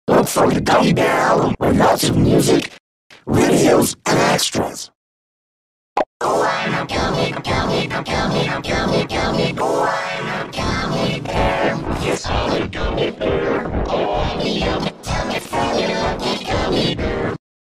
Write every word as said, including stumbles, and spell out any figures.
Look for the Gummy Bear album with lots of music, videos, and extras. Oh, I'm a gummy, gummy, gummy, gummy, gummy, gummy. Oh, I'm a gummy bear. Yes, I'm a gummy